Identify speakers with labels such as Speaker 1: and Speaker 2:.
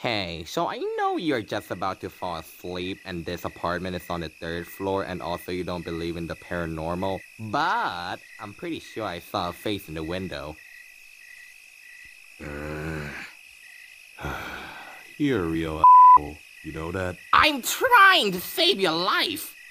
Speaker 1: Hey, so I know you're just about to fall asleep and this apartment is on the third floor and also you don't believe in the paranormal, but I'm pretty sure I saw a face in the window.
Speaker 2: You're a real asshole. You know that?
Speaker 1: I'm trying to save your life!